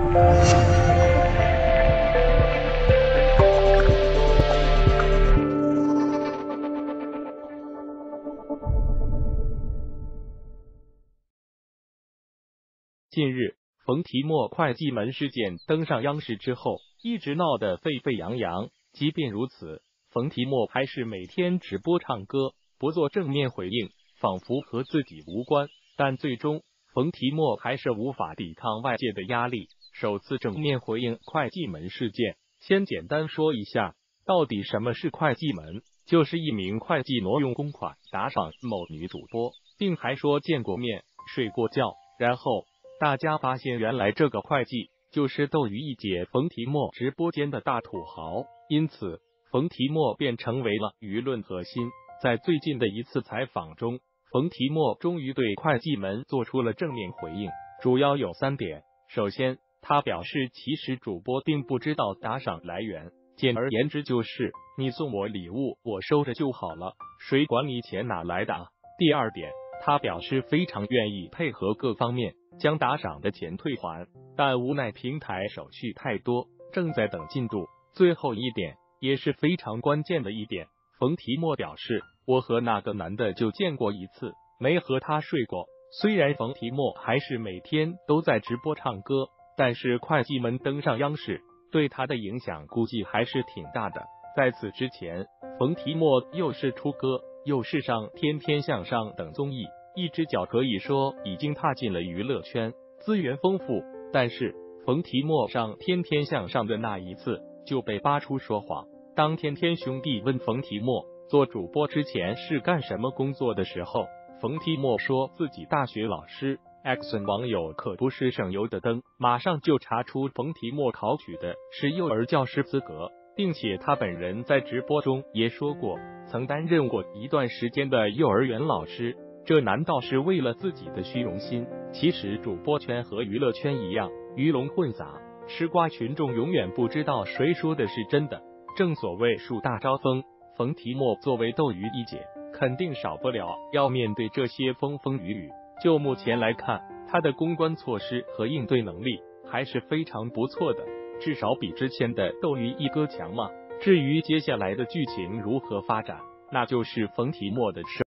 近日，冯提莫会计门事件登上央视之后，一直闹得沸沸扬扬。即便如此，冯提莫还是每天直播唱歌，不做正面回应，仿佛和自己无关。但最终，冯提莫还是无法抵抗外界的压力，首次正面回应会计门事件。先简单说一下，到底什么是会计门？就是一名会计挪用公款打赏某女主播，并还说见过面、睡过觉，然后大家发现原来这个会计就是斗鱼一姐冯提莫直播间的大土豪，因此冯提莫便成为了舆论核心。在最近的一次采访中，冯提莫终于对会计门做出了正面回应，主要有3点。首先，他表示其实主播并不知道打赏来源，简而言之就是你送我礼物，我收着就好了，谁管你钱哪来的啊？第二点，他表示非常愿意配合各方面将打赏的钱退还，但无奈平台手续太多，正在等进度。最后一点也是非常关键的一点，冯提莫表示，我和那个男的就见过一次，没和他睡过。虽然冯提莫还是每天都在直播唱歌，但是会计门登上央视，对他的影响估计还是挺大的。在此之前，冯提莫又是出歌，又是上《天天向上》等综艺，一只脚可以说已经踏进了娱乐圈，资源丰富。但是冯提莫上《天天向上》的那一次就被扒出说谎。当天天兄弟问冯提莫做主播之前是干什么工作的时候，冯提莫说自己大学老师。Action 网友可不是省油的灯，马上就查出冯提莫考取的是幼儿教师资格，并且他本人在直播中也说过，曾担任过一段时间的幼儿园老师。这难道是为了自己的虚荣心？其实主播圈和娱乐圈一样，鱼龙混杂，吃瓜群众永远不知道谁说的是真的。正所谓树大招风，冯提莫作为斗鱼一姐，肯定少不了要面对这些风风雨雨。就目前来看，他的公关措施和应对能力还是非常不错的，至少比之前的斗鱼一哥强嘛。至于接下来的剧情如何发展，那就是冯提莫的事。